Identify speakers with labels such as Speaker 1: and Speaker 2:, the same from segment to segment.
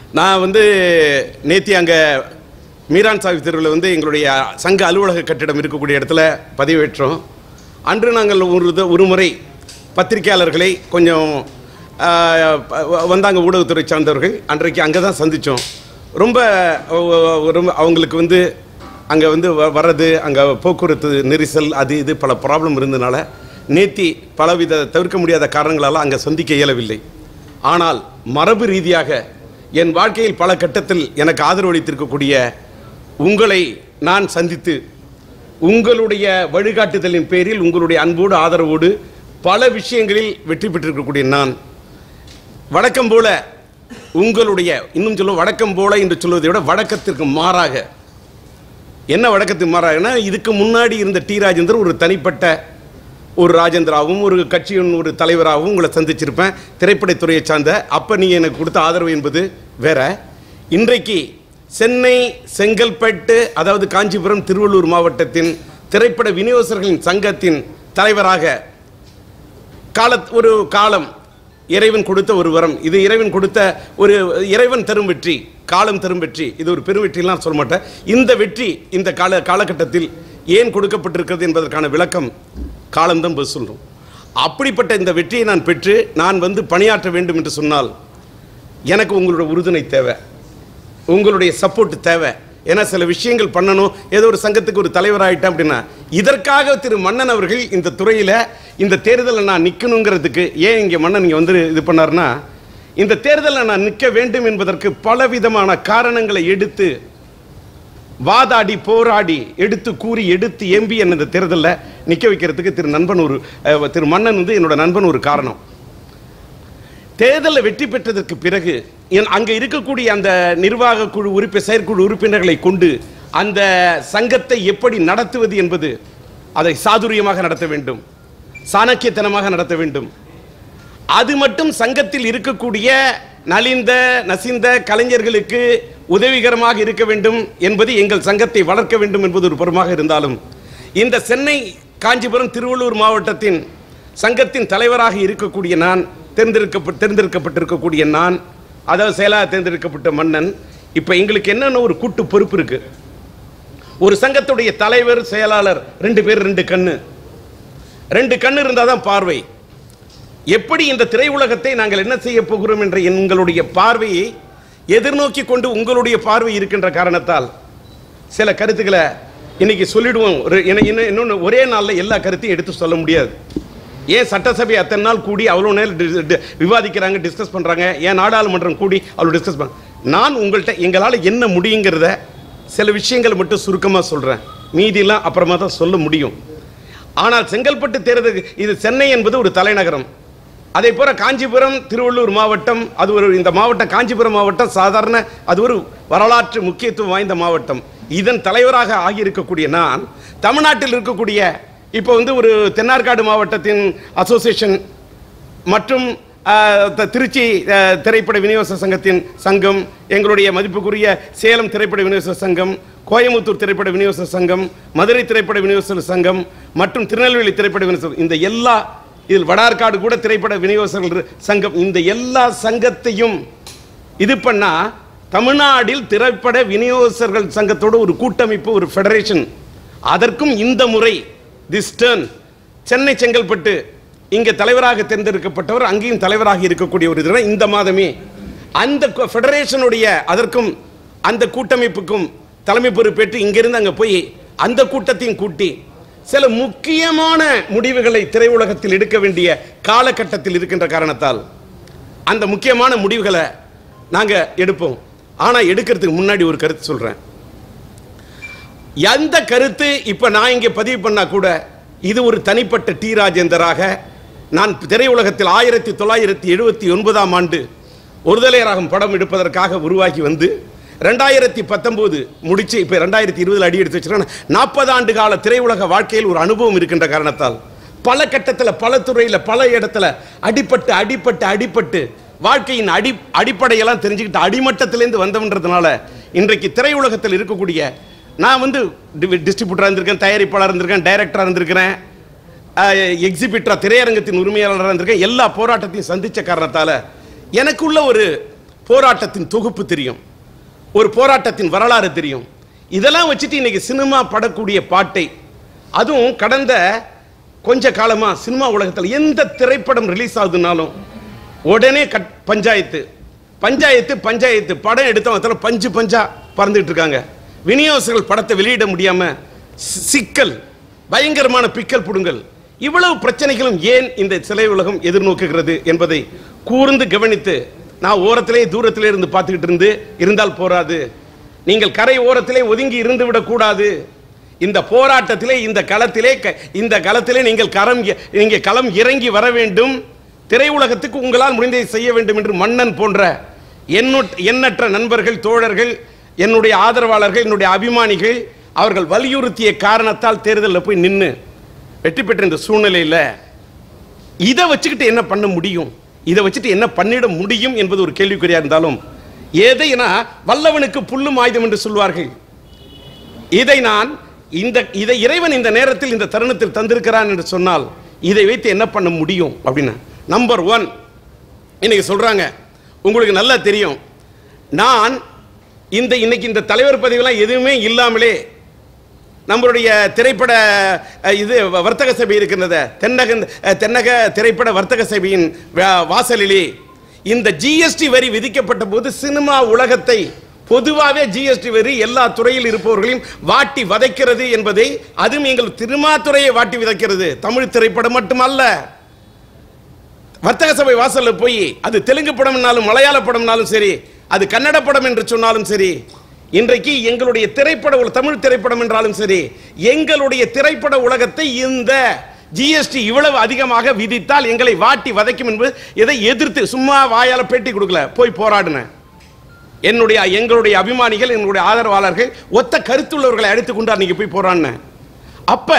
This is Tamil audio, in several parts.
Speaker 1: நான் வந்து நேத்தி அங்கே மீரான் சாஹிப் தெருவில் வந்து எங்களுடைய சங்க அலுவலக கட்டிடம் இருக்கக்கூடிய இடத்துல பதிவேற்றோம். அன்று நாங்கள் ஒரு முறை பத்திரிகையாளர்களை கொஞ்சம் வந்தாங்க, ஊடகத்துறை சார்ந்தவர்கள். அன்றைக்கு அங்கே தான் சந்தித்தோம். ரொம்ப அவங்களுக்கு வந்து அங்கே வந்து வர்றது, அங்கே போக்குவரத்து நெரிசல், அது இது பல ப்ராப்ளம் இருந்ததுனால நேத்தி பலவித தவிர்க்க முடியாத காரணங்களால் அங்கே சந்திக்க இயலவில்லை. ஆனால் மரபு ரீதியாக என் வாழ்க்கையில் பல கட்டத்தில் எனக்கு ஆதரவளித்திருக்கக்கூடிய உங்களை நான் சந்தித்து உங்களுடைய வழிகாட்டுதலின் பேரில் உங்களுடைய அன்போடு ஆதரவோடு பல விஷயங்களில் வெற்றி பெற்றிருக்கக்கூடிய நான் வழக்கம் போல உங்களுடைய இன்னும் சொல்ல வழக்கம் போல என்று சொல்வதை விட வழக்கத்திற்கு மாறாக, என்ன வழக்கத்துக்கு மாறாகனா, இதுக்கு முன்னாடி இருந்த டி ராஜேந்தர் ஒரு தனிப்பட்ட ஒரு ராஜேந்திராவும் ஒரு கட்சியின் ஒரு தலைவராகவும் உங்களை சந்திச்சிருப்பேன், திரைப்படத்துறையை சார்ந்த. அப்போ நீங்கள் எனக்கு கொடுத்த ஆதரவு என்பது வேற. இன்றைக்கு சென்னை, செங்கல்பட்டு, அதாவது காஞ்சிபுரம், திருவள்ளூர் மாவட்டத்தின் திரைப்பட விநியோகஸ்தர்களின் சங்கத்தின் தலைவராக ஒரு காலம் இறைவன் கொடுத்த ஒரு வரம். இது இறைவன் கொடுத்த ஒரு இறைவன் தரும் வெற்றி, காலம் தரும் வெற்றி. இது ஒரு பெரும் வெற்றிலாம் சொல்ல மாட்டேன். இந்த வெற்றி இந்த காலகட்டத்தில் ஏன் கொடுக்கப்பட்டிருக்கிறது என்பதற்கான விளக்கம் காலம்தான் போய் சொல்கிறோம். அப்படிப்பட்ட இந்த வெற்றியை நான் பெற்று நான் வந்து பணியாற்ற வேண்டும் என்று சொன்னால் எனக்கு உங்களுடைய உறுதுணை தேவை, உங்களுடைய சப்போர்ட் தேவை. ஏன்னா சில விஷயங்கள் பண்ணணும். ஏதோ ஒரு சங்கத்துக்கு ஒரு தலைவராகிட்டேன் அப்படின்னா, இதற்காக திரு மன்னன் அவர்கள் இந்த துறையில் இந்த தேர்தலில் நான் நிற்கணுங்கிறதுக்கு ஏன் இங்கே மன்னன் இங்கே வந்து இது பண்ணார்னா, இந்த தேர்தலில் நான் நிற்க வேண்டும் என்பதற்கு பலவிதமான காரணங்களை எடுத்து வாதாடி போராடி எடுத்து கூறி எடுத்து எம்பி என்ன இந்த தேர்தலில் நிற்க வைக்கிறதுக்கு திரு மன்னன் வந்து என்னோட நண்பன் ஒரு காரணம். தேர்தலில் வெற்றி பெற்றதற்கு பிறகு அங்கே இருக்கக்கூடிய அந்த நிர்வாக குழு செயற்குழு உறுப்பினர்களை கொண்டு அந்த சங்கத்தை எப்படி நடத்துவது என்பது, அதை சாதுரியமாக நடத்த வேண்டும், சாணக்கியத்தனமாக நடத்த வேண்டும். அது மட்டும் சங்கத்தில் இருக்கக்கூடிய நலிந்த நசிந்த கலைஞர்களுக்கு உதவிகரமாக இருக்க வேண்டும் என்பது, எங்கள் சங்கத்தை வளர்க்க வேண்டும் என்பது ஒரு புறமாக இருந்தாலும், இந்த சென்னை, காஞ்சிபுரம், திருவள்ளூர் மாவட்டத்தின் சங்கத்தின் தலைவராக இருக்கக்கூடிய நான், தேர்ந்தெடுக்கப்பட்டிருக்கக்கூடிய நான், அதாவது செயலாளர் தேர்ந்தெடுக்கப்பட்ட மன்னன், இப்போ எங்களுக்கு என்னென்ன ஒரு கூட்டு பொறுப்பு இருக்கு. ஒரு சங்கத்துடைய தலைவர் செயலாளர் 2 பேர் 2 கண்ணு, 2 கண்ணு இருந்தால் தான் பார்வை. எப்படி இந்த திரையுலகத்தை நாங்கள் என்ன செய்ய போகிறோம் என்ற எங்களுடைய பார்வையை எதிர்நோக்கி கொண்டு உங்களுடைய பார்வை இருக்கின்ற காரணத்தால் சில கருத்துக்களை இன்னைக்கு சொல்லிடுவோம். இன்னொன்று, ஒரே நாளில் எல்லா கருத்தையும் எடுத்து சொல்ல முடியாது. ஏன் சட்டசபை அத்தனை நாள் கூடி அவ்வளோ நேரம் விவாதிக்கிறாங்க, டிஸ்கஸ் பண்ணுறாங்க, ஏன் நாடாளுமன்றம் கூடி அவ்வளோ டிஸ்கஸ் பண்ண. நான் உங்கள்கிட்ட எங்களால் என்ன முடியுங்கிறத சில விஷயங்களை மட்டும் சுருக்கமாக சொல்கிறேன், மீதியெல்லாம் அப்புறமா தான் சொல்ல முடியும். ஆனால் செங்கல்பட்டு தேர்தல், இது சென்னை என்பது ஒரு தலைநகரம். அதே போல காஞ்சிபுரம், திருவள்ளூர் மாவட்டம், அது ஒரு இந்த மாவட்டம் காஞ்சிபுரம் மாவட்டம் சாதாரண, அது ஒரு வரலாற்று முக்கியத்துவம் வாய்ந்த மாவட்டம். இதன் தலைவராக ஆகியிருக்கக்கூடிய நான் தமிழ்நாட்டில் இருக்கக்கூடிய இப்போ வந்து ஒரு தென்னார்காடு மாவட்டத்தின் அசோசியேஷன் மற்றும் திருச்சி திரைப்பட விநியோக சங்கத்தின் சங்கம், எங்களுடைய மதிப்புக்குரிய சேலம் திரைப்பட விநியோக சங்கம், கோயம்புத்தூர் திரைப்பட விநியோக சங்கம், மதுரை திரைப்பட விநியோக சங்கம் மற்றும் திருநெல்வேலி திரைப்பட விநியோக, இந்த எல்லா, இதில் வடார்காடு கூட திரைப்பட விநியோகஸ்தர்கள் சங்கம், இந்த எல்லா சங்கத்தையும் இது பண்ணா தமிழ்நாட்டில் திரைப்பட விநியோகஸ்தர்கள் சங்கத்தோட ஒரு கூட்டமைப்பு, ஒரு ஃபெடரேஷன். அதற்கும் இந்த முறை திஸ் டர்ன் சென்னை செங்கல்பட்டு இங்கே தலைவராக தேர்ந்தெடுக்கப்பட்டவர், அங்கேயும் தலைவராக இருக்கக்கூடிய ஒரு இது இந்த மாதமே அந்த ஃபெடரேஷனுடைய அதற்கும் அந்த கூட்டமைப்புக்கும் தலைமை பொறுப்பேற்று இங்கிருந்து அங்கே போய் அந்த கூட்டத்தையும் கூட்டி சில முக்கியமான முடிவுகளை திரையுலகத்தில் எடுக்க வேண்டிய காலகட்டத்தில் இருக்கின்ற காரணத்தால் அந்த முக்கியமான முடிவுகளை நாங்கள் எடுப்போம். ஆனால் எடுக்கிறதுக்கு முன்னாடி ஒரு கருத்து சொல்கிறேன். எந்த கருத்து இப்போ நான் இங்கே பதிவு பண்ணால் கூட இது ஒரு தனிப்பட்ட டி ராஜேந்தராக நான் திரையுலகத்தில் 1979ஆம் ஆண்டு ஒருதலை ராகம் படம் எடுப்பதற்காக உருவாகி வந்து 2019 முடிச்சு இப்போ 2020 அடி எடுத்து வச்சிருக்கேன். 40 ஆண்டு கால திரையுலக வாழ்க்கையில் ஒரு அனுபவம் இருக்கின்ற காரணத்தால் பல கட்டத்தில் பல துறையில் பல இடத்துல அடிப்பட்டு அடிப்பட்டு அடிப்பட்டு வாழ்க்கையின் அடிப்படையெல்லாம் தெரிஞ்சுக்கிட்டு அடிமட்டத்திலேருந்து வந்தவன்றதுனால இன்றைக்கு திரையுலகத்தில் இருக்கக்கூடிய நான் வந்து டிஸ்ட்ரிபியூட்டராக இருந்திருக்கேன், தயாரிப்பாளராக இருந்திருக்கேன், டைரக்டராக இருந்திருக்கிறேன், எக்ஸிபிட்டராக திரையரங்கத்தின் உரிமையாளராக இருந்திருக்கேன். எல்லா போராட்டத்தையும் சந்தித்த காரணத்தால் எனக்குள்ள ஒரு போராட்டத்தின் தொகுப்பு தெரியும், ஒரு போராட்டத்தின் வரலாறு தெரியும். இதெல்லாம் வச்சுட்டு இன்னைக்கு சினிமா படக்கூடிய பாட்டை, அதுவும் கடந்த கொஞ்ச காலமா சினிமா உலகத்தில் எந்த திரைப்படம் ரிலீஸ் ஆகுதுனாலும் உடனே பஞ்சாயத்து பஞ்சாயத்து பஞ்சாயத்து, படம் எடுத்தவங்க பஞ்சு பஞ்சா பறந்துட்டு இருக்காங்க. விநியோகஸ்தர்கள் படத்தை வெளியிட முடியாம சிக்கல், பயங்கரமான பிக்கல் புடுங்கல். இவ்வளவு பிரச்சனைகளும் ஏன் இந்த சிலை உலகம் எதிர்நோக்குகிறது என்பதை கூர்ந்து கவனித்து, நான் ஓரத்திலே தூரத்திலே இருந்து பார்த்துக்கிட்டு இருந்தால் போராது, நீங்கள் கரை ஓரத்திலே ஒதுங்கி இருந்து விடக்கூடாது. இந்த போராட்டத்திலே, இந்த களத்திலே நீங்கள் களம் இறங்கி வர வேண்டும். திரையுலகத்துக்கு உங்களால் முடிந்ததை செய்ய வேண்டும் என்று மன்னன் போன்ற எண்ணற்ற நண்பர்கள், தோழர்கள், என்னுடைய ஆதரவாளர்கள், என்னுடைய அபிமானிகள் அவர்கள் வலியுறுத்திய காரணத்தால் தேர்தலில் போய் நின்று வெற்றி பெற்ற இந்த சூழ்நிலையில் இதை வச்சுக்கிட்டு என்ன பண்ண முடியும், இதை வச்சுட்டு என்ன பண்ணிட முடியும் என்பது ஒரு கேள்விக்குறியா இருந்தாலும், எதைனா வல்லவனுக்கு புல்லும் ஆயுதம் என்று சொல்வார்கள். இதை இறைவன் இந்த நேரத்தில் இந்த தருணத்தில் தந்திருக்கிறான் என்று சொன்னால் இதை வைத்து என்ன பண்ண முடியும் அப்படின்னா, நம்பர் 1 இன்னைக்கு சொல்றாங்க, உங்களுக்கு நல்லா தெரியும், நான் இன்னைக்கு இந்த தலைவர் பதவியெல்லாம் எதுவுமே இல்லாமலே நம்மளுடைய திரைப்பட வர்த்தக சபை இருக்கின்றத, தென்னக திரைப்பட வர்த்தக சபையின் வாசலிலே இந்த ஜிஎஸ்டி வரி விதிக்கப்பட்ட போது சினிமா உலகத்தை பொதுவாகவே ஜிஎஸ்டி வரி எல்லா துறையில் இருப்பவர்களையும் வாட்டி வதைக்கிறது என்பதை, அதுவும் எங்கள் சினிமா துறையை வாட்டி விதைக்கிறது. தமிழ் திரைப்படம் மட்டுமல்ல, வர்த்தக சபை வாசல்ல போய் அது தெலுங்கு படம்னாலும் மலையாள படம்னாலும் சரி, அது கன்னட படம் என்று சொன்னாலும் சரி, இன்றைக்கு எங்களுடைய தமிழ் திரைப்படம் என்றாலும் சரி, எங்களுடைய திரைப்பட உலகத்தை இந்த ஜிஎஸ்டி இவ்வளவு அதிகமாக விதித்தால் எங்களை வாட்டி வதைக்கும் என்பது இதை எதிர்த்து சும்மா வாயால பேட்டி கொடுக்கல, போய் போராடின எங்களுடைய அபிமானிகள், எங்களுடைய ஆதரவாளர்கள், ஒத்த கருத்துள்ளவர்களை அழைத்துக் கொண்டு அன்னைக்கு போய் போராடின. அப்ப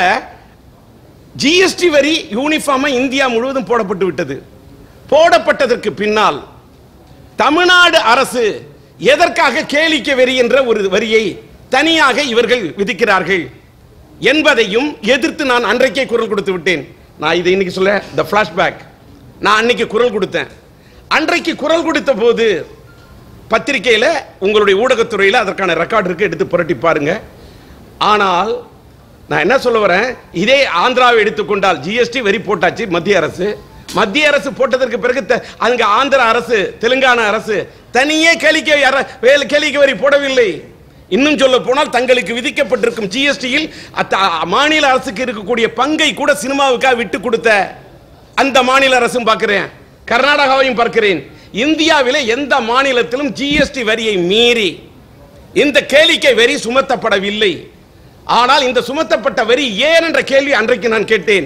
Speaker 1: ஜிஎஸ்டி வரி யூனிஃபார்மா இந்தியா முழுவதும் போடப்பட்டு விட்டது. போடப்பட்டதற்கு பின்னால் தமிழ்நாடு அரசு எதற்காக கேளிக்கை வரி என்ற ஒரு வரியை தனியாக இவர்கள் விதிக்கிறார்கள் என்பதையும் எதிர்த்து நான் அன்றைக்கே குரல் கொடுத்து விட்டேன். நான் இதை இன்னைக்கு சொல்ல தி ஃபிளாஷ்பேக், நான் அன்னைக்கு குரல் கொடுத்தேன். அன்றைக்கு குரல் கொடுத்த போது பத்திரிகையில், உங்களுடைய ஊடகத்துறையில் அதற்கான ரெக்கார்டு இருக்கு, எடுத்து புரட்டி பாருங்க. ஆனால் நான் என்ன சொல்ல வரேன், இதே ஆந்திராவை எடுத்துக்கொண்டால் ஜிஎஸ்டி வரி போட்டாச்சு மத்திய அரசு போட்டதற்கு பிறகு அங்க ஆந்திர அரசு, தெலுங்கானா அரசு தனியே கேளிக்கை வரி போடவில்லை. இன்னும் சொல்ல போனால் தங்களுக்கு விதிக்கப்பட்டிருக்கும் ஜிஎஸ்டியில் மாநில அரசுக்கு இருக்கக்கூடிய பங்கை கூட சினிமாவுக்காக விட்டு கொடுத்த அந்த மாநில அரசும் பார்க்கிறேன், கர்நாடகாவையும் பார்க்கிறேன். இந்தியாவிலே எந்த மாநிலத்திலும் ஜிஎஸ்டி வரியை மீறி இந்த கேளிக்கை வரி சுமத்தப்படவில்லை. ஆனால் இந்த சுமத்தப்பட்ட வரி ஏன் என்ற கேள்வி அன்றைக்கு நான்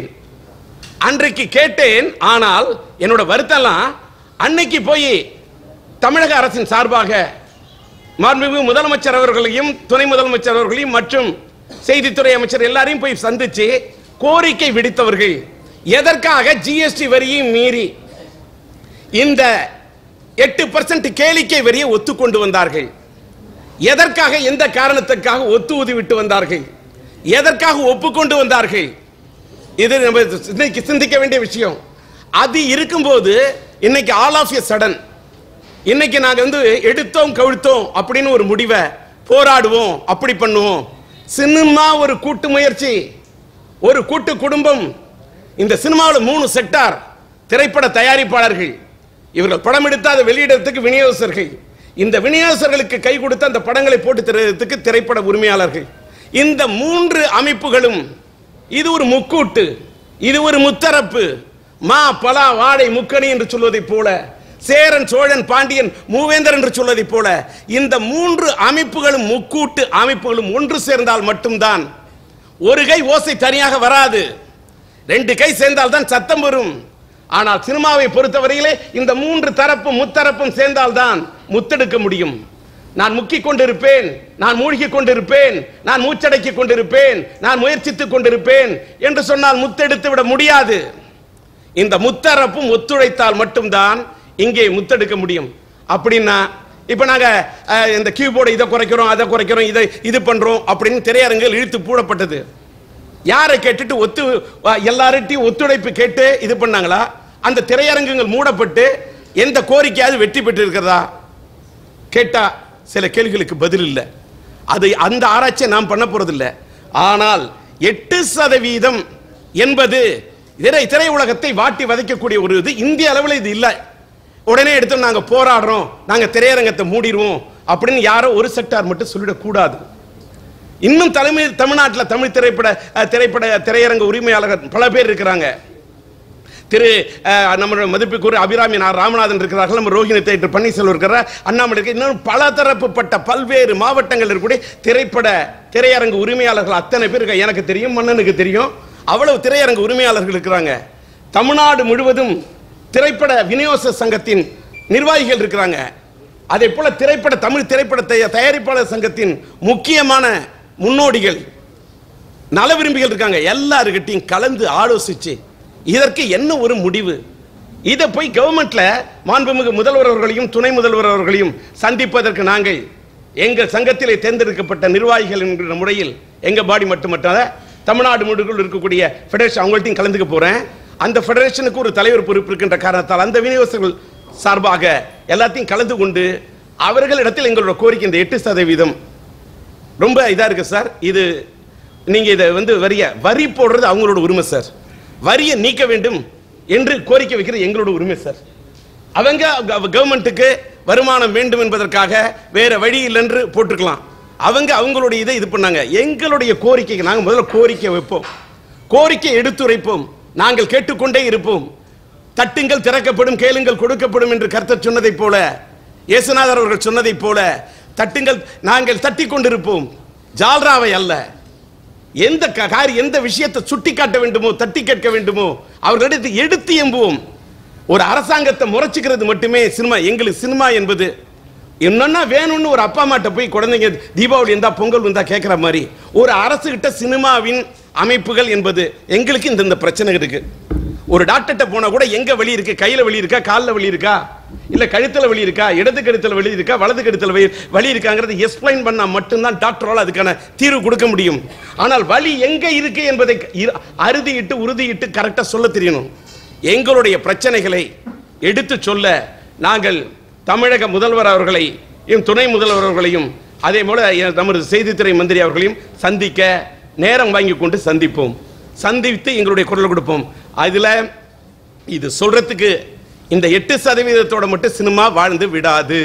Speaker 1: கேட்டேன். ஆனால் என்னோட வருத்தம்லாம், அன்னைக்கு போய் தமிழக அரசின் சார்பாக மாண்புமிகு முதலமைச்சர் அவர்களையும் துணை முதலமைச்சர் அவர்களையும் மற்றும் செய்தித்துறை அமைச்சர் எல்லாரையும் போய் சந்திச்சு கோரிக்கை விடுத்தவர்கள் எதற்காக ஜிஎஸ்டி வரியை மீறி இந்த 8% கேளிக்கை வரியை ஒத்துக்கொண்டு வந்தார்கள், எதற்காக, எந்த காரணத்துக்காக ஒத்து ஊதிவிட்டு வந்தார்கள், எதற்காக ஒப்புக்கொண்டு வந்தார்கள், இது நம்ம சிந்திக்க வேண்டிய விஷயம். அது இருக்கும்போது இன்னைக்கு ஆல் ஆஃப் எ சடன் இன்னைக்கு நாங்க எடுத்தோம் கவிழ்த்தோம் அப்படின்னு ஒரு முடிவை, போராடுவோம், அப்படி பண்ணுவோம். சினிமா ஒரு கூட்டு முயற்சி, ஒரு கூட்டு குடும்பம். இந்த சினிமாவில் 3 செக்டார், திரைப்பட தயாரிப்பாளர்கள், இவர்கள் படம் எடுத்து அதை வெளியிடறதுக்கு விநியோகஸ்தர்கள், இந்த விநியோகஸ்தர்களுக்கு கை கொடுத்து அந்த படங்களை போட்டு தருவதற்கு திரைப்பட உரிமையாளர்கள். இந்த 3 அமைப்புகளும் இது ஒரு முக்கூட்டு, இது ஒரு முத்தரப்பு. மா பலா வாடை முக்கணி என்று சொல்வதை போல, சேரன் சோழன் பாண்டியன் மூவேந்தர் என்று சொல்வதை போல, இந்த 3 அமைப்புகளும் முக்கூட்டு அமைப்புகளும் ஒன்று சேர்ந்தால் மட்டும்தான், ஒரு கை ஓசை தனியாக வராது, 2 கை சேர்ந்தால் தான் சத்தம் வரும். ஆனால் சினிமாவை பொறுத்தவரையிலே இந்த 3 தரப்பும் முத்தரப்பும் சேர்ந்தால்தான் முத்தெடுக்க முடியும். நான் முக்கிக் கொண்டிருப்பேன், நான் மூழ்கிக் கொண்டிருப்பேன், நான் மூச்சடக்கிக் கொண்டிருப்பேன், நான் முயற்சித்துக் கொண்டிருப்பேன் என்று சொன்னால் முத்தெடுத்து விட முடியாது. இந்த முத்தரப்பும் ஒத்துழைத்தால் மட்டும்தான் இங்கே முத்தெடுக்க முடியும். அப்படின்னா இப்ப நாங்க இந்த கீபோர்டை இதை குறைக்கிறோம், அதை குறைக்கிறோம், இது பண்றோம் அப்படின்னு திரையரங்குகள் இழுத்து பூடப்பட்டது. யாரை கேட்டுட்டு எல்லார்ட்டையும் ஒத்துழைப்பு கேட்டு இது பண்ணாங்களா? அந்த திரையரங்குகள் மூடப்பட்டு எந்த கோரிக்கையாவது வெற்றி பெற்று இருக்கிறதா? கேட்டா சில கேள்விகளுக்கு பதில் இல்லை. அது அந்த ஆராய்ச்சியை நாம் பண்ண போறதில்லை. ஆனால் 8% என்பது திரையுலகத்தை வாட்டி வதைக்கக்கூடிய ஒரு இது. இந்திய அளவில் இது இல்லை. உடனே எடுத்து நாங்க போராடுறோம், நாங்க திரையரங்கத்தை மூடிடுவோம் அப்படின்னு யாரோ ஒரு செக்டார் மட்டும் சொல்லிடக்கூடாது. இன்னும் தமிழ்நாட்டில் தமிழ் திரையரங்க உரிமையாளர்கள் பல பேர் இருக்கிறாங்க. நம்முடைய மதிப்புக்குரிய அபிராமி ராமநாதன் இருக்கிறார்கள், நம்ம ரோஹிணி தேட்டர் பன்னீர்செல்வம் இருக்கிறார், அண்ணாமலை இருக்க, இன்னும் பல தரப்புப்பட்ட பல்வேறு மாவட்டங்கள் இருக்கக்கூடிய திரையரங்கு உரிமையாளர்கள் அத்தனை பேர் எனக்கு தெரியும், மன்னனுக்கு தெரியும். அவ்வளவு திரையரங்கு உரிமையாளர்கள் இருக்கிறாங்க. தமிழ்நாடு முழுவதும் திரைப்பட விநியோக சங்கத்தின் நிர்வாகிகள் இருக்கிறாங்க. அதே போல தமிழ் திரைப்பட தயாரிப்பாளர் சங்கத்தின் முக்கியமான முன்னோடிகள், நல விரும்பிகள் இருக்காங்க. எல்லாருக்கிட்டையும் கலந்து ஆலோசிச்சு இதற்கு என்ன ஒரு முடிவு, இதை போய் கவர்மெண்ட்ல மாண்புமிகு முதல்வர் அவர்களையும் துணை முதல்வர் அவர்களையும் சந்திப்பதற்கு நாங்கள் எங்கள் சங்கத்திலே தேர்ந்தெடுக்கப்பட்ட நிர்வாகிகள் என்கிற முறையில் எங்க பாடி மட்டுமல்ல தமிழ்நாடு முழுவதும் இருக்கக்கூடிய ஃபெடரேஷன் அவங்கள்ட்டையும் கலந்துக்க போறேன். அந்த ஃபெடரேஷனுக்கு ஒரு தலைவர் பொறுப்பு இருக்கின்ற காரணத்தால் அந்த விநியோகர்கள் சார்பாக எல்லாத்தையும் கலந்து கொண்டு அவர்களிடத்தில் எங்களோட கோரிக்கை இந்த 8% ரொம்ப இதா இருக்கு சார். இது நீங்க இதை வரி போடுறது அவங்களோட உரிமை சார். வரியை நீக்க வேண்டும் என்று கோரிக்கை வைக்கிறது எங்களோட உரிமை சார். அவங்க கவர்மெண்ட்டுக்கு வருமானம் வேண்டும் என்பதற்காக வேற வழி இல்லை என்று போட்டுக்கலாம். அவங்களுடைய இதை இது பண்ணாங்க. எங்களுடைய கோரிக்கைக்கு நாங்கள் முதல்ல கோரிக்கை வைப்போம், கோரிக்கை எடுத்துரைப்போம், நாங்கள் கேட்டுக்கொண்டே இருப்போம். தட்டுங்கள் திறக்கப்படும், கேளுங்கள் கொடுக்கப்படும் என்று கர்த்தர் சொன்னதை போல, இயேசுநாதர் அவர்கள் சொன்னதை போல தட்டுங்கள், நாங்கள் தட்டி கொண்டிருப்போம். ஜால்ராவை அல்ல, எந்த விஷயத்தை சுட்டி காட்ட வேண்டுமோ தட்டி கேட்க வேண்டுமோ அவர்களிடத்தில் எடுத்து எம்புவோம். ஒரு அரசாங்கத்தை முறைச்சுக்கிறது மட்டுமே சினிமா. எங்களுக்கு சினிமா என்பது என்னன்னா வேணும்னு ஒரு அப்பா அம்மாட்ட போய் குழந்தைங்க தீபாவளி இருந்தா பொங்கல் வந்தா கேட்கிற மாதிரி ஒரு அரசு கிட்ட சினிமாவின் அமைப்புகள் என்பது எங்களுக்கு இந்த பிரச்சனை இருக்கு. ஒரு டாக்டர்கிட்ட போனா கூட எங்க வலி இருக்கு, கையில வலி இருக்கா, காலில் வலி இருக்கா, இல்ல கழுத்துல வலி இருக்கா, இடது கழுத்துல வலி இருக்கா, வலது கழுத்துல வலி இருக்காங்கிறது எக்ஸ்பிளைன் பண்ணா மட்டும்தான் டாக்டரால் அதுக்கான தீர்வு கொடுக்க முடியும். ஆனால் வலி எங்க இருக்கு என்பதை அறுதியிட்டு உறுதியிட்டு கரெக்டா சொல்ல தெரியணும். எங்களுடைய பிரச்சனைகளை எடுத்து சொல்ல நாங்கள் தமிழக முதல்வர் அவர்களையும் துணை முதல்வர் அவர்களையும் அதே போல நமது செய்தித்துறை மந்திரி அவர்களையும் சந்திக்க நேரம் வாங்கி கொண்டு சந்திப்போம். சந்தித்து எங்களுடைய குரல் கொடுப்போம். அதுல இது சொல்றதுக்கு இந்த 8% மட்டும் சினிமா வாழ்ந்து விடாது.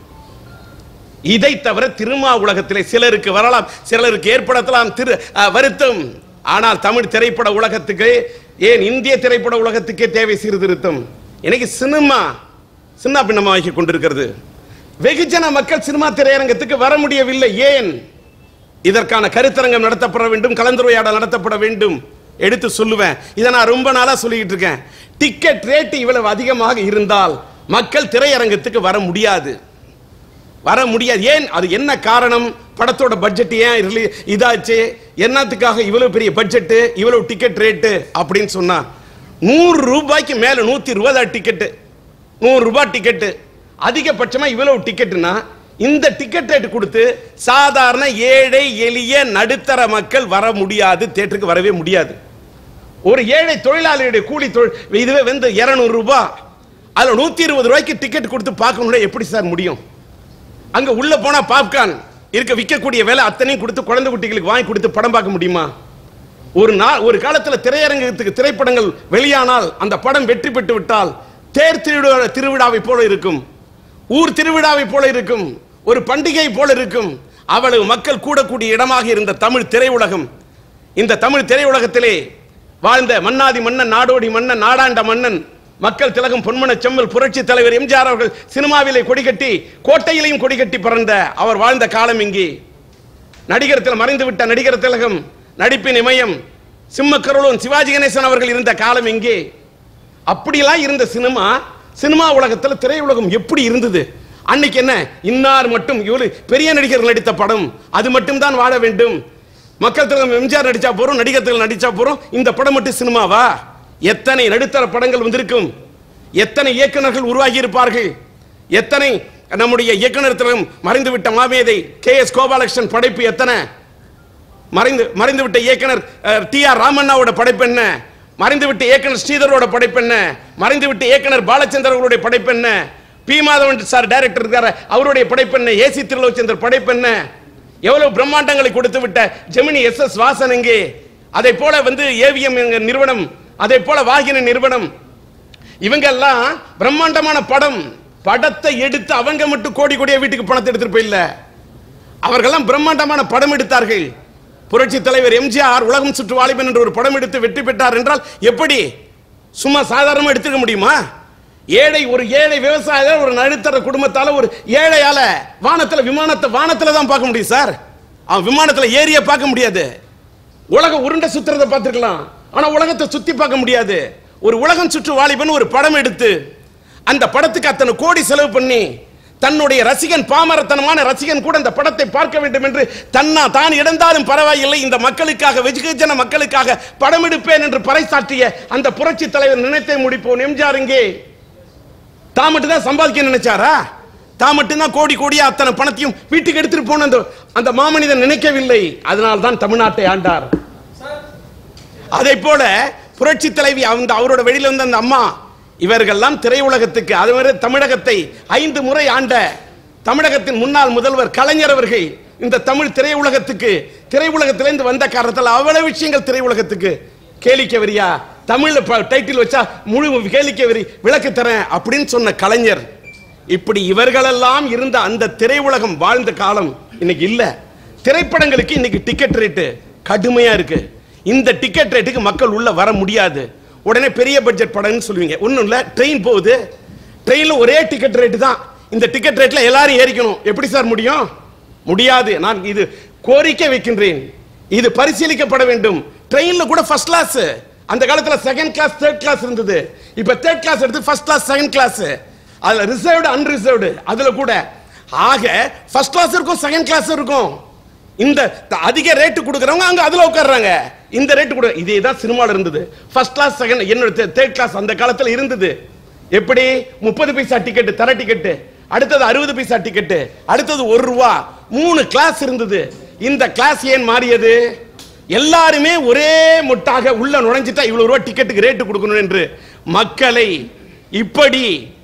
Speaker 1: இதை தவிர திருமா உலகத்திலே சிலருக்கு வரலாம், சிலருக்கு ஏற்படுத்தலாம் வருத்தம். ஆனால் தமிழ் திரைப்பட உலகத்துக்கு, ஏன் இந்திய திரைப்பட உலகத்துக்கே தேவை சீர்திருத்தம். இன்னைக்கு சினிமா சின்ன பின்னமாகி கொண்டிருக்கிறது. வெகுஜன மக்கள் சினிமா திரையரங்கத்துக்கு வர முடியவில்லை. ஏன்? இதற்கான கருத்தரங்கம் நடத்தப்பட வேண்டும், கலந்துரையாடல் நடத்தப்பட வேண்டும். எடுத்து சொல்லுவேன். இதை நான் ரொம்ப நாளா சொல்லிட்டு இருக்கேன். டிக்கெட் ரேட் இவ்வளவு அதிகமாக இருந்தால் மக்கள் திரையரங்கத்துக்கு வர முடியாது. ஏன்? அது என்ன காரணம்? படத்தோட பட்ஜெட் ஏன் இதாச்சு, என்னத்துக்காக இவ்வளவு பெரிய பட்ஜெட், இவ்வளவு டிக்கெட் ரேட்டு அப்படின்னு சொன்னா 100 ரூபாய்க்கு மேல 120 தான் டிக்கெட். 100 ரூபாய் டிக்கெட் அதிகபட்சமா இவ்வளவு டிக்கெட்னா இந்த டிக்கெட் ரேட் கொடுத்து சாதாரண ஏழை எளிய நடுத்தர மக்கள் வர முடியாது, தியேட்டருக்கு வரவே முடியாது. ஒரு ஏழை தொழிலாளியுடைய கூலி இதுவே 200 ரூபாய், அதுல 120 ரூபாய்க்கு டிக்கெட் கொடுத்து பார்க்கணும்னா எப்படி சார் முடியும்? அங்க உள்ள போனா பாப்கார்ன் இருக்க விற்கக்கூடிய வேலை அத்தனையும் கொடுத்து குழந்தை குட்டிகளுக்கு வாங்கி கொடுத்து படம் பார்க்க முடியுமா? ஒரு காலத்தில் திரையரங்கத்துக்கு திரைப்படங்கள் வெளியானால் அந்த படம் வெற்றி பெற்று விட்டால் தேர் திருவிழாவை போல இருக்கும், ஊர் திருவிழாவை போல இருக்கும், ஒரு பண்டிகை போல இருக்கும். அவ்வளவு மக்கள் கூடக்கூடிய இடமாக இருந்த தமிழ் திரையுலகம், இந்த தமிழ் திரையுலகத்திலே வாழ்ந்த மன்னாதி மன்னன், நாடோடி மன்னன், நாடாண்ட மன்னன், மக்கள் திலகம் பொன்மன செம்மல் புரட்சி தலைவர் எம்ஜிஆர் அவர்கள் சினிமாவிலே கொடிகட்டி கோட்டையிலையும் கொடிகட்டி பறந்த அவர் வாழ்ந்த காலம் இங்கே. நடிகர் மறைந்துவிட்ட நடிகர் திலகம், நடிப்பின் இமயம் சிம்மக்கருளூன் சிவாஜி கணேசன் அவர்கள் இருந்த காலம் இங்கே. அப்படிலாம் இருந்த சினிமா உலகத்தில் திரையுலகம் எப்படி இருந்தது? அன்னைக்கு என்ன இன்னார் மட்டும் இவ்வளவு பெரிய நடிகர்கள் நடித்த படம் அது மட்டும் தான் வாழ வேண்டும், மக்கள் திலகம் எம்ஜிஆர் நடிச்சா போறோம், நடிகர் திலகம் நடிச்சா போறோம், இந்த படம் மட்டும் சினிமாவா? எத்தனை நடுத்தர படங்கள் வந்திருக்கும், எத்தனை இயக்குநர்கள் உருவாகி இருப்பார்கள், எத்தனை நம்முடைய இயக்குனர் திலகம் மறைந்துவிட்ட மாமேதை KS கோபாலகிருஷ்ணன் படைப்பு எத்தனை, மறைந்துவிட்ட இயக்குனர் TR ராமண்ணாவோட படைப்பு என்ன, மறைந்துவிட்ட இயக்குனர் ஸ்ரீதரோட படைப்பு என்ன, மறைந்துவிட்ட இயக்குனர் பாலச்சந்திரர்களுடைய படைப்பு என்ன, பி மாதவன் சார் டைரக்டர் இருக்காரு, அவருடைய படைப்பு என்ன? ஏசி திருலோச்சந்தர் படைப்பு என்ன? எவ்வளவு பிரம்மாண்டங்களை கொடுத்து விட்ட ஜெமினி எஸ் வாசன் எங்கே? அதை போல ஏவிஎம் நிறுவனம், அதை போல வாகினி நிறுவனம், இவங்க எல்லாம் பிரம்மாண்டமான படத்தை எடுத்து அவங்க மட்டும் கோடி கோடியா வீட்டுக்கு பணத்தை எடுத்துட்டு போயில்ல, அவர்கள்லாம் பிரம்மாண்டமான படம் எடுத்தார்கள். புரட்சி தலைவர் எம்ஜிஆர் உலகம் சுற்று வாலிபன் என்ற ஒரு படம் எடுத்து வெற்றி பெற்றார் என்றால் எப்படி சும்மா சாதாரணமா எடுத்துக்க முடியுமா? ஒரு ஏழை விவசாய ஒரு நடுத்தர குடும்பத்தால ஒரு ஏழையால விமானத்தை தான் பார்க்க முடியும் சார். அவன் விமானத்துல ஏறிய பார்க்க முடியாது. உலக உருண்டை சுத்துறதை பார்த்திருக்கலாம், ஆனா உலகத்தை சுத்தி பார்க்க முடியாது. ஒரு உலகம் சுற்று வாலிபன் ஒரு படம் எடுத்து அந்த படத்துக்கு அத்தனை கோடி செலவு பண்ணி தன்னுடைய ரசிகன், பாமரத்தனமான ரசிகன் கூட அந்த படத்தை பார்க்க வேண்டும் என்று தான் இழந்தாலும் பரவாயில்லை, இந்த மக்களுக்காக, வெகுஜன மக்களுக்காக படம் எடுப்பேன் என்று பறைசாற்றிய அந்த புரட்சி தலைவர் நினைத்தை முடிப்போம் எம்ஜிஆர் இங்கே தான் மட்டும் தான் சம்பாதிக்க நினைச்சாரா? தான் மட்டும் தான் கோடி கோடியா அத்தனை பணத்தையும் வீட்டுக்கு எடுத்துட்டு போன அந்த மாமனிதன் நினைக்கவில்லை. அதனால் தான் தமிழ்நாட்டை ஆண்டார். அதை போல புரட்சி தலைவி அவரோட வெளியில வந்த அந்த அம்மா, இவர்கள்லாம் திரையுலகத்துக்கு, அதுவரை தமிழகத்தை 5 முறை ஆண்ட தமிழகத்தின் முன்னாள் முதல்வர் கலைஞர் அவர்கள் இந்த தமிழ் திரையுலகத்திலிருந்து வந்த காரணத்தால் அவ்வளவு விஷயங்கள் திரையுலகத்துக்கு கேளிக்கை வரியா, தமிழ்ல டைட்டில் வச்சா முழு கேளிக்கை வரி விளக்கு தரேன் அப்படின்னு சொன்ன கலைஞர். இப்படி இவர்களெல்லாம் இருந்த அந்த திரையுலகம் வாழ்ந்த காலம் இன்னைக்கு இல்ல. திரைப்படங்களுக்கு இன்னைக்கு டிக்கெட் ரேட்டு கடுமையா இருக்கு. இந்த டிக்கெட் ரேட்டுக்கு மக்கள் உள்ள வர முடியாது. உடனே பெரிய பட்ஜெட் படம்னு சொல்லுவீங்க. ஒன்றும் இல்லை, ட்ரெயின் போகுது, ட்ரெயினில் ஒரே டிக்கெட் ரேட்டு தான், இந்த டிக்கெட் ரேட்டில் எல்லாரும் ஏறிக்கணும். எப்படி சார் முடியும்? முடியாது. நான் இது கோரிக்கை வைக்கின்றேன், இது பரிசீலிக்கப்பட வேண்டும். ட்ரெயினில் கூட ஃபர்ஸ்ட் கிளாஸ், அந்த காலத்தில் செகண்ட் கிளாஸ் தேர்ட் கிளாஸ் இருந்தது. இப்போ தேர்ட் கிளாஸ் எடுத்து ஃபர்ஸ்ட் கிளாஸ் செகண்ட் கிளாஸ், அதில் ரிசர்வ்டு அன்ரிசர்வ்டு, அதில் கூட ஆக ஃபர்ஸ்ட் கிளாஸ் இருக்கும் செகண்ட் கிளாஸ் இருக்கும். இந்த அதிக ரேட்டு கொடுக்கறவங்க அங்க அதுல உட்கார்றாங்க. இந்த ரேட்டு கூட இதே தான் சினிமால இருந்தது. ஃபர்ஸ்ட் கிளாஸ் செகண்ட் என்னோட தேர்ட் கிளாஸ் அந்த காலத்துல இருந்தது. எப்படி 30 பைசா டிக்கெட் தர டிக்கெட், அடுத்தது 60 பைசா டிக்கெட், அடுத்தது 1 ரூபா, 3 கிளாஸ் இருந்தது. இந்த கிளாஸ் ஏன் மாறியது? எல்லாருமே ஒரே முட்டாக உள்ள நுழைஞ்சிட்டா இவ்வளவு ரூபா டிக்கெட்டுக்கு ரேட்டு கொடுக்கணும் என்று மக்களை இப்படி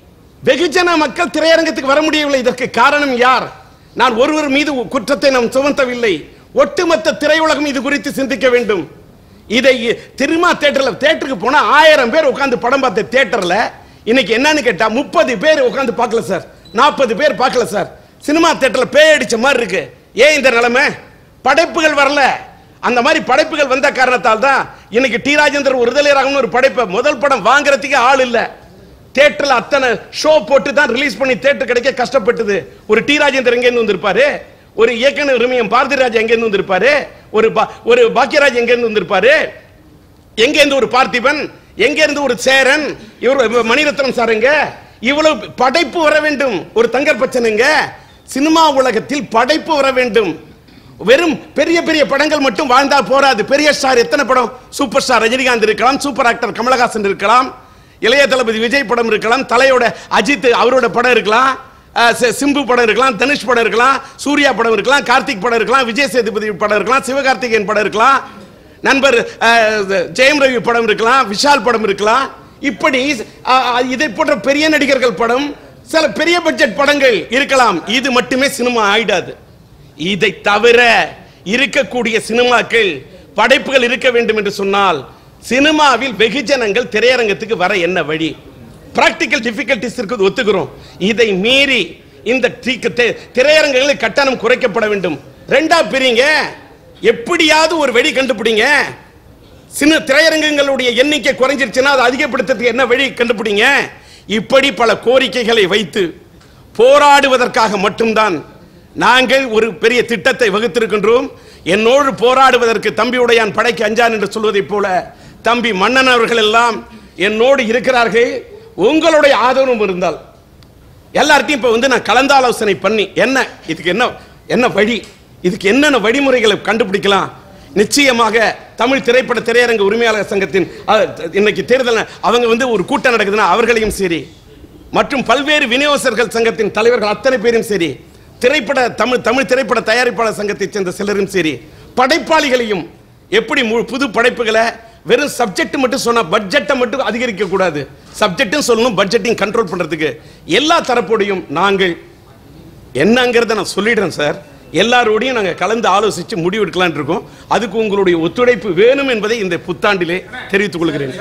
Speaker 1: வெகுஜன மக்கள் திரையரங்கத்துக்கு வர முடியவில்லை. இதற்கு காரணம் யார்? நான் ஒருவர் மீது குற்றத்தை நாம் சுமத்தவில்லை. ஒட்டுமொத்த திரையுலகம் இது குறித்து சிந்திக்க வேண்டும். இதை திருமா தியேட்டருக்கு போனா 1000 பேர் உட்கார்ந்து படம் பார்த்த தியேட்டர்ல இன்னைக்கு என்னன்னு கேட்டா 30 பேர் உட்கார்ந்து பார்க்கல சார், 40 பேர் பார்க்கல சார். சினிமா தியேட்டர்ல பேய் அடிச்ச மாதிரி இருக்கு. ஏன் இந்த நிலைமை? படைப்புகள் வரல. அந்த மாதிரி படைப்புகள் வந்த காரணத்தால் தான் இன்னைக்கு டி ராஜேந்தர் விடுதலை ராகவன் ஒரு படைப்பை முதல் படம் வாங்குறதுக்கு ஆள் இல்ல. தியேட்டர்ல அத்தனை ஷோ போட்டு தான் ரிலீஸ் பண்ணி தியேட்டர் கிடைக்க கஷ்டப்பட்டது. ஒரு டி ராஜேந்தர் எங்க இருந்து வந்திருப்பாரு, ஒரு இயக்குனர் ரிமியம் பாரதிராஜ் எங்க இருந்து வந்திருப்பாரு, ஒரு பாக்கியராஜ் எங்க இருந்து வந்திருப்பாரு, எங்க இருந்து ஒரு பார்த்திபன், எங்க இருந்து ஒரு சேரன், இவர் மணிரத்னம் சாருங்க. இவ்வளவு படைப்பு வர வேண்டும். ஒரு தங்கர் பச்சனுங்க. சினிமா உலகத்தில் படைப்பு வர வேண்டும். வெறும் பெரிய பெரிய படங்கள் மட்டும் வாழ்ந்தா போராது. பெரிய ஸ்டார் எத்தனை படம், சூப்பர் ஸ்டார் ரஜினிகாந்த் இருக்கலாம், சூப்பர் ஆக்டர் கமலஹாசன் இருக்கலாம், இளைய தளபதி விஜய் படம் இருக்கலாம், தலையோட அஜித் அவரோட படம் இருக்கலாம், சிம்பு படம் இருக்கலாம், தனுஷ் படம் இருக்கலாம், சூர்யா படம் இருக்கலாம், கார்த்திக் படம் இருக்கலாம், விஜய் சேதுபதி படம் இருக்கலாம், சிவகார்த்திகேயன் படம் இருக்கலாம், நண்பர் ஜெயம் ரவி படம் இருக்கலாம், விஷால் படம் இருக்கலாம். இப்படி இதை போன்ற பெரிய நடிகர்கள் படம், சில பெரிய பட்ஜெட் படங்கள் இருக்கலாம். இது மட்டுமே சினிமா ஆயிடாது. இதை தவிர இருக்கக்கூடிய சினிமாக்கள் படைப்புகள் இருக்க வேண்டும் என்று சொன்னால் சினிமாவில் வெகுஜனங்கள் திரையரங்கத்துக்கு வர என்ன வழி? பிராக்டிகல் டிஃபிகல்டிஸ் இருக்குது, ஒத்துக்கிறோம். இதை மீறி இந்த திரையரங்குகளில் கட்டணம் குறைக்கப்பட வேண்டும். ரெண்டா பிரிங்க, எப்படியாவது ஒரு வழி கண்டுபிடிங்க. திரையரங்குகளுடைய எண்ணிக்கை குறைஞ்சிருச்சுன்னா அதை அதிகப்படுத்துறதுக்கு என்ன வழி கண்டுபிடிங்க. இப்படி பல கோரிக்கைகளை வைத்து போராடுவதற்காக மட்டும்தான் நாங்கள் ஒரு பெரிய திட்டத்தை வகுத்திருக்கின்றோம். என்னோடு போராடுவதற்கு தம்பி உடையான் படைக்கு அஞ்சான் என்று சொல்வதை போல தம்பி மன்னன் அவர்கள் எல்லாம் என்னோடு இருக்கிறார்கள். உங்களுடைய ஆதரவும் இருந்தால் எல்லார்ட்டையும் இப்ப நான் கலந்தாலோசனை பண்ணி என்ன இதுக்கு என்ன வழி, இதுக்கு என்னென்ன வழிமுறைகளை கண்டுபிடிக்கலாம். நிச்சயமாக தமிழ் திரையரங்க உரிமையாளர் சங்கத்தின் இன்னைக்கு தேர்தல் அவங்க ஒரு கூட்டம் நடக்குதுன்னா அவர்களையும் சரி, மற்றும் பல்வேறு விநியோகஸ்தர்கள் சங்கத்தின் தலைவர்கள் அத்தனை பேரும் சரி, தமிழ் திரைப்பட தயாரிப்பாளர் சங்கத்தை சேர்ந்த சிலரும் சரி, படைப்பாளிகளையும் எப்படி புது படைப்புகளை வெறும் சப்ஜெக்ட் மட்டும் சொன்னா பட்ஜெட்டை மட்டும் அதிகரிக்க கூடாது, சப்ஜெக்டும் சொல்லணும், பட்ஜெட்டையும் கண்ட்ரோல் பண்றதுக்கு எல்லா தரப்போடையும் நாங்கள் என்னங்கிறத நான் சொல்லிடுறேன் சார். எல்லாரோடையும் நாங்கள் கலந்து ஆலோசித்து முடிவெடுக்கலான் இருக்கோம். அதுக்கு உங்களுடைய ஒத்துழைப்பு வேணும் என்பதை இந்த புத்தாண்டிலே தெரிவித்துக் கொள்கிறேன்.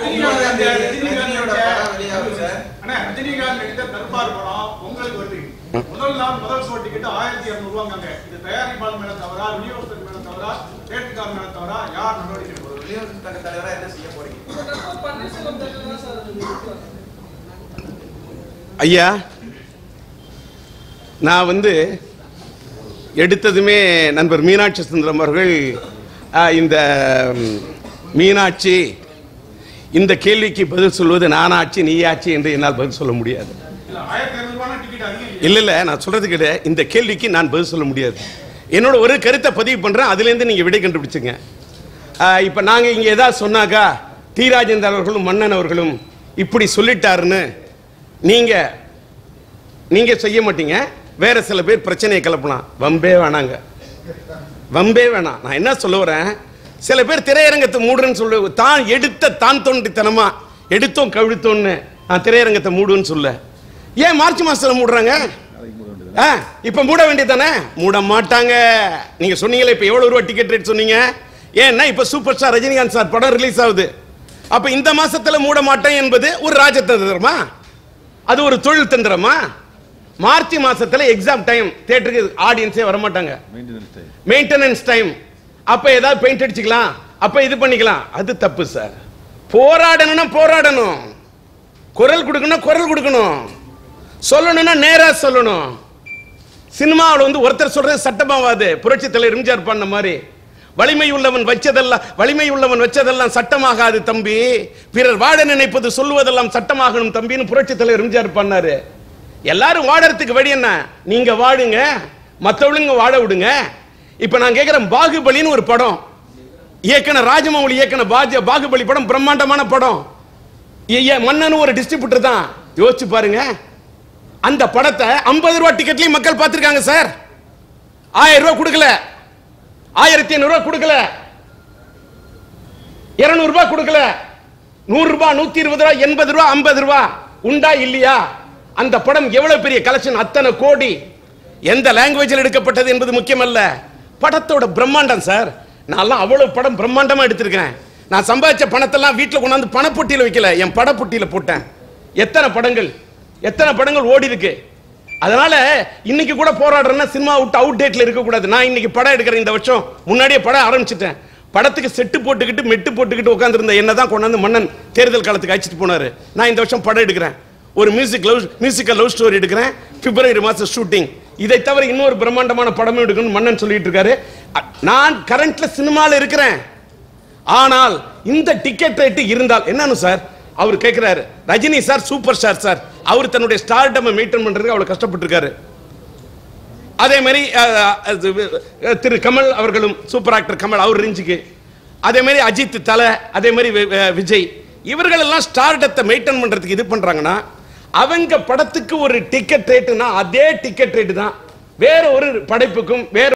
Speaker 1: ஐயா, நான் எடுத்ததுமே நண்பர் மீனாட்சி சுந்தரம் அவர்கள் இந்த மீனாட்சி இந்த கேள்விக்கு பதில் சொல்வது நானாட்சி நீயாட்சி என்று என்னால் பதில் சொல்ல முடியாது. இல்ல நான் சொல்றது கிடையாது. இந்த கேள்விக்கு நான் பதில் சொல்ல முடியாது. என்னோட ஒரு கருத்தை பதிவு பண்றேன், அதுலேருந்து நீங்க விடை கண்டுபிடிச்சுங்க. இப்ப நாங்க இங்க ஏதாவது சொன்னாக்கா டி ராஜேந்தர் அவர்களும் மன்னன் அவர்களும் இப்படி சொல்லிட்டாருன்னு நீங்க செய்ய மாட்டீங்க. வேற சில பேர் பிரச்சனையை கிளப்பலாம். வம்பே வேணாங்க, வம்பே வேணாம். நான் என்ன சொல்ல வரேன், சில பேர் திரையரங்கத்தை மூடுறேன்னு சொல்லு, தான் எடுத்த தான் தோன்றித்தனமா எடுத்தோம் கவிழ்த்தோன்னு நான் திரையரங்கத்தை மூடுன்னு சொல்ல. ஏன் மார்ச் மாசத்துல மூடுறாங்க? இப்ப மூட வேண்டியதானே? மூட மாட்டாங்க. நீங்க சொன்னீங்களே இப்ப எவ்வளவு ரூபா டிக்கெட் ரேட் சொன்னீங்க. ஏன்னா இப்ப சூப்பர் ஸ்டார் ரஜினிகாந்த் சார் படம் ரிலீஸ் ஆகுது. அப்ப இந்த மாசத்துல மூட மாட்டேன் என்பது ஒரு ராஜதந்திரமா? அது ஒரு தொழில் தந்திரமா? மார்ச் மாசத்துல எக்ஸாம் டைம், தியேட்டருக்கு ஆடியன்ஸே வர மாட்டாங்க, மெயின்டெனன்ஸ் டைம். அப்ப ஏதாவது பெயிண்ட் அடிச்சுக்கலாம், அப்ப இது பண்ணிக்கலாம். அது தப்பு சார். போராடணும்னா போராடணும், குரல் கொடுக்கணும் குரல் கொடுக்கணும், சொல்லணும்னா நேரா சொல்லணும். சினிமாவில் ஒருத்தர் சொல்றது சட்டமாவாது. புரட்சி தலைவர் எம்ஜிஆர் பண்ண மாதிரி வலிமை உள்ளவன் வச்சதெல்லாம் சட்டமாகாது தம்பி, பிறர் வாழ நினைப்பது சொல்லுவதெல்லாம் சட்டமாகணும் தம்பின்னு புரட்சி தலைவர் எம்ஜிஆர் பண்ணாரு. எல்லாரும் வாழறதுக்கு வழி என்ன? நீங்க வாழுங்க, மற்றவங்க வாழ விடுங்க. இப்ப நான் கேட்கிறேன், பாகுபலின்னு ஒரு படம் இயக்குன ராஜமௌலி இயக்குன பாகுபலி படம் பிரம்மாண்டமான படம். மன்னன் ஒரு டிஸ்ட்ரிபியூட்டர் தான். யோசிச்சு பாருங்க, அந்த படத்தை 50 ரூபாய் டிக்கெட்லயும் மக்கள் பார்த்திருக்காங்க சார். 1000 ரூபாய் கொடுக்கல, 1500 ரூபாய் கொடுக்கல, 200 ரூபாய் கொடுக்கல, 100 ரூபாய், 120 ரூபாய், 80 ரூபாய், 50 ரூபாய் உண்டா இல்லையா? அந்த படம் எவ்வளவு பெரிய கலெக்ஷன், அத்தனை கோடி. எந்த லாங்குவேஜில் எடுக்கப்பட்டது என்பது முக்கியமல்ல, படத்தோட பிரம்மாண்டம் சார். நான் அவ்வளவு படம் பிரம்மாண்டமா எடுத்திருக்கேன். நான் சம்பாதிச்ச பணத்தெல்லாம் வீட்டில் கொண்டாந்து பணப்பொட்டியில் வைக்கல, என் படப்பொட்டியில் போட்டேன். எத்தனை படங்கள் ஓடி இருக்கு. அதனால இன்னைக்கு கூட போராடுறேன்னா சினிமா விட்டு அவுட் டேட்ல இருக்க கூடாது. நான் இன்னைக்கு படம் எடுக்கிறேன், இந்த வருஷம் முன்னாடியே படம் ஆரம்பிச்சிட்டேன். படத்துக்கு செட்டு போட்டுக்கிட்டு மெட்டு போட்டுக்கிட்டு உட்காந்துருந்த என்னதான் கொண்டாந்து மன்னன் தேர்தல் காலத்துக்கு அழைச்சிட்டு போனாரு. நான் இந்த வருஷம் படம் எடுக்கிறேன், ஒரு மியூசிக்கல் லவ் ஸ்டோரி எடுக்கிறேன். பிப்ரவரி மாசம் ஷூட்டிங். இதை தவிர இன்னொரு பிரம்மாண்டமான படமும் எடுக்கணும் மன்னன் சொல்லிட்டு இருக்காரு. நான் கரண்ட்ல சினிமால இருக்கிறேன். ஆனால் இந்த டிக்கெட் ரேட் இருந்தால் என்னன்னு சார் அவர் கேட்கிறாரு. Rajini sir super star sir, அவர் தன்னுடைய ஸ்டார்டம் மெயின்டைன் பண்றதுக்கு அவ்வளவு கஷ்டப்பட்டு இருக்காரு. அதே மாதிரி திரு கமல் அவர்களும் சூப்பர் ஆக்டர் கமல் அவர் ரேஞ்சுக்கு, அதே மாதிரி அஜித் தலை, அதே மாதிரி விஜய், இவர்கள் எல்லாம் ஸ்டார்டத்தை மெயின்டைன் பண்றதுக்கு இது பண்றாங்கன்னா அவங்க படத்துக்கு ஒரு டிக்கெட் ரேட்டுனா அதே டிக்கெட் ரேட்டு தான் வேற ஒரு படைப்புக்கும் வேற